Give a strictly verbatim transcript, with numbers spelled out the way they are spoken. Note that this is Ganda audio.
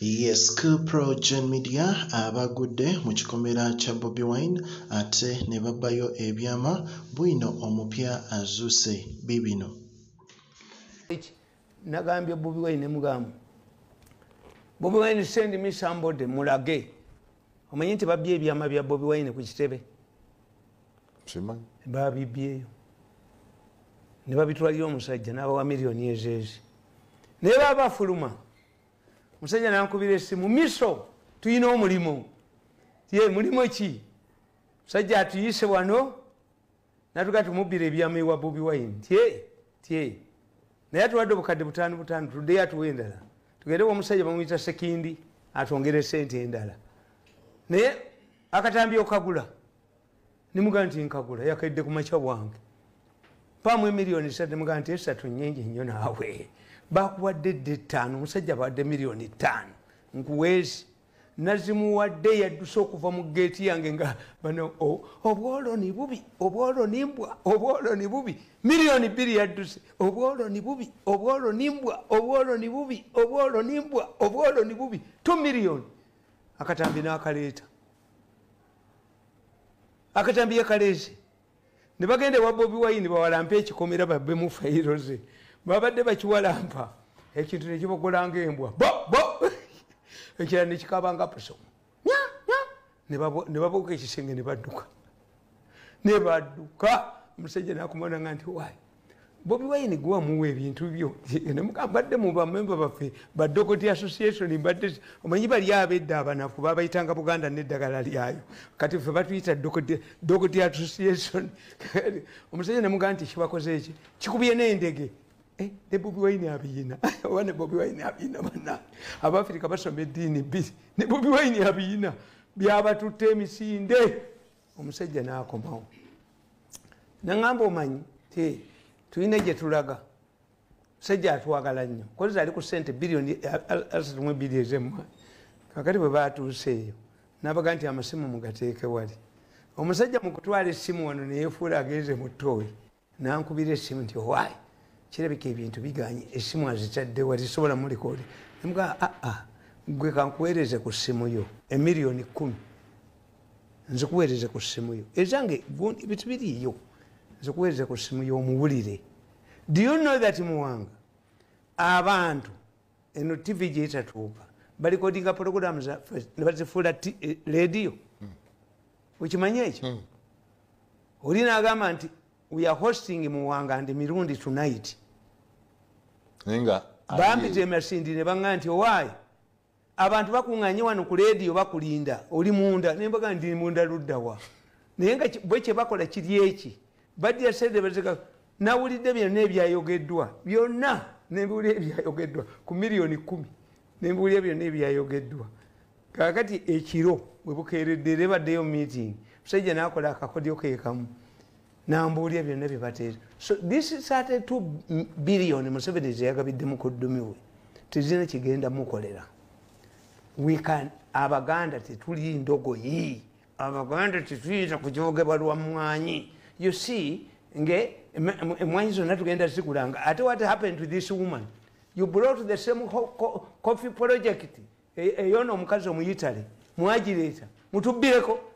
Yes, ku PROJOURN media abagudde mu kikomera kya Bobi Wine ate ne babbayo ebyaama bwino omupya azuuse bibino. Nagambye Bobi Wine mugamu. Bobi Wine send me somebody mulage. Omanyi nti babbye ebyaama bya Bobi Wine ku kitebe. Simanyi. Babibyeyo. Ne babitwalira omusajja n'abawa miliyoni ezezi. Ne baba fuluma. Musajja nankubira essimu miso tuyina omulimo. Ye mulimo ki? Musajja atuyise wano natuga tumubbira ebyaama ewa Bobi Wine. Tie tie. Naye atuwadde obukadde butaano butaano tuddeyo atuwa endala. Tugende omusajja bamuyita Sekindi atwongere ssente endala. Naye akatambi okagula. Nimuga nti nkagula yakaidde ku makya bwange. Pamu emiliyoni ssatu nimuga nti esatu nnyingi nnyo naawe. Bakuwadde dde ttaano omusajja bawadde miliyoni ttaano nkuweesi nazimuwadde yadduse okuva mu geeti yange nga bano obwoloni bubi obwoloni mbwa obwoloni bubi miliyoni bbiri yadduse obwoloni bubi obwoloni mbwa obwoloni bubi obwoloni mbwa obwoloni bubi two miliyoni akatambi n'akaleeta akatambi yakaleese ne bagende wa Bobi Wine bawalampe ekikomera babbe mu fayiro ze babadde bakiwalampa ekintu nekibogolanga embwa bo bo ekira nekikabanga puso ne babuuka ekisenge ne badduka ne badduka omusajja nakumona nga nti wayi Bobi Wine gwa muwe ebintu byo nemukambadde mu bamemba baffe badokoti association mbadde omanyi bali abedda abanafu babayitanga Buganda n'eddagala lyayo kati ffe batuyita dokoti association omusajja nemuga nti kibakoze eki kikubye n'endege ne Bobi Wine abiyina wane Bobi Wine abiyina bana Abafrika basoma eddiini bbiri ne Bobi Wine abiyina byabatutte emisinde omusajja n'akomawo nangamba omanyi ti tuyina gye tulaga musajja atwagala nnyo kozi ali ku ssente biliyoni asatu mu bbiri ez'emmwanyi kakati bwe baatuuseeyo n'abaga nti amasimu mugateeke wali omusajja mu kutwala essimu wano neyeefuula agenze mu ttooyi nankubira essimu nti owaayi kirabika ebintu biganye essimu azitadde wali sobola mu likoodi nemuga aa gwe kankuweereze ku ssimu yo emiliyoni kkumi nzikuweereze ku ssimu yo ezange bitu biriyo nzikuweereze ku ssimu yo omuwulire. Do you know that muwanga abantu eno T V gyetatuuka balikodinga programs ne bazifuula radio ukimanyi ekyo oli n'agamba nti we are hosting muwanga and mirundi tonight Nenga bambite emasindi ne banga nti owaayi abantu bakuŋŋanye wano ku leediyo bakulinda oli munda nembaga ndi munda luddawa naye nga bwe kye bakola kiri eki badya sede bazika nawulidde byonna ebyayogeddwa byonna nembiwulira ebyayogeddwa ku miliyoni kumi nembiwulira byonna ebyayogeddwa kakati ekiro bwe bukeeredde era baddeyo meeting musajja n'akola akakodyo keekamu nambuulira byonna bye bateera. So this is thirty-two billion Museveni ze yagabiddemu ku ddumi we tezina kigenda mukolera. We can abaganda tetuli ndogoyi abaganda tetuyinza kujogebwa lwa mwanyi. You see nge emwanyi zonna tugenda zikulanga ate what happened to this woman you brought the same coffee project eyona omukazi omuyitale mwagireeta mutubbireko